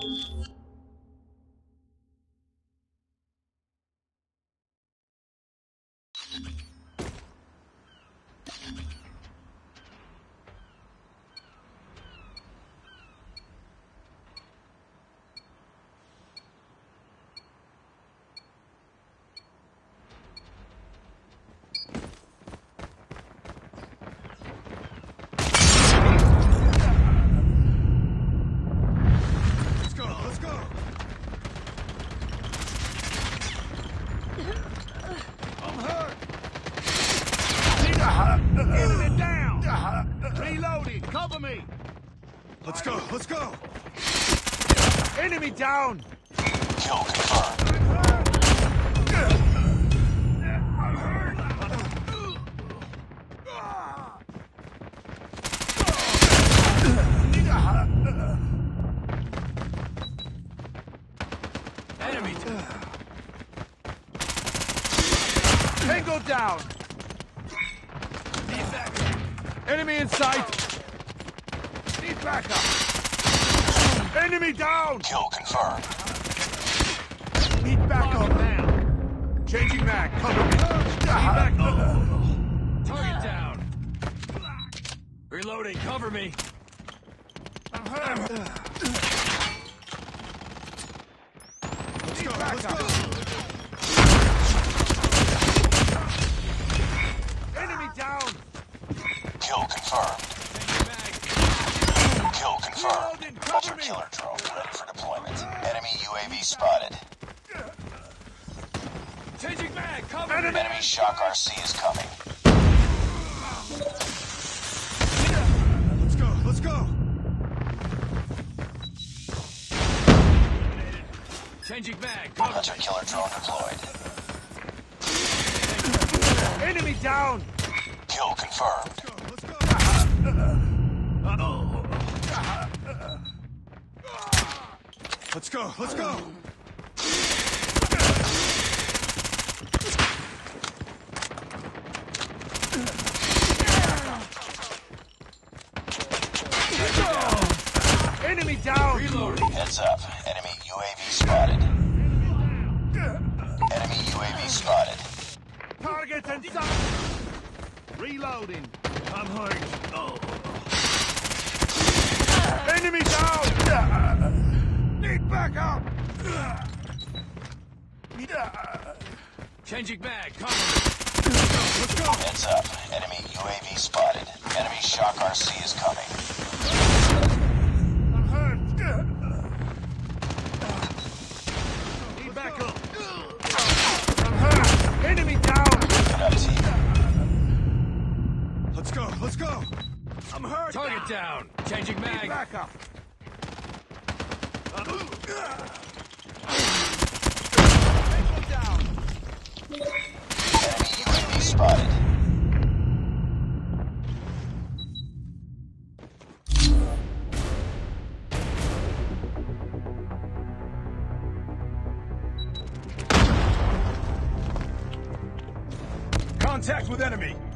Enemy down! Reloading! Cover me! Let's go! Let's go! Enemy down! Kill confirmed. Enemy down! Tango down! Need backup! Enemy in sight! Need backup! Enemy down! Kill confirmed. Need backup now! Changing mag, cover me! Need backup! Target down! Reloading, cover me! I'm hurt! Let's go! Let's go! Enemy down! Kill confirmed. Kill confirmed. Reloading, Ultra cover me! killer drone ready for deployment. Enemy UAV spotted. Changing mag, cover me! Enemy shock RC is coming. Let's go! Let's go! Changing mag, cover Hunter killer drone deployed. me! Enemy down! Kill confirmed. Let's go! Let's go! Let's go! Enemy down! Reloading! Heads up. Enemy UAV spotted. Enemy UAV spotted. Target and sight! Reloading! I'm hurt! Enemy down! Need backup! Changing mag, cover me! Let's go! Heads up. Enemy UAV spotted. Enemy shock RC is coming. I'm hurt! Need backup! I'm hurt! Enemy down! Get up, team. Let's go! Let's go! I'm hurt! Target down! Changing mag! Need backup! Down! Enemy UAV spotted. Contact with enemy!